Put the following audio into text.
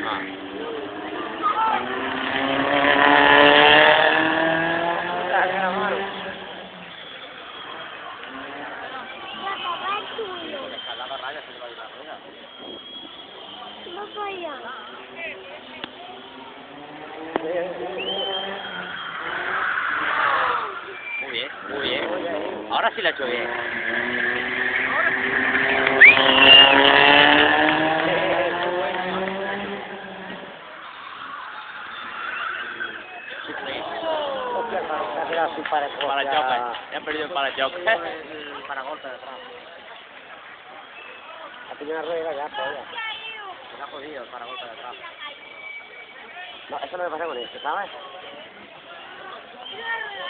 Ah. Muy bien, muy bien. Ahora sí la ha hecho bien. Parachoques, ya han perdido el parachoques. El paragolpe de atrás. Ha tenido una rueda ya, pues. Se ha jodido el paragolpe de atrás. No, eso no me pasa con este, ¿sabes?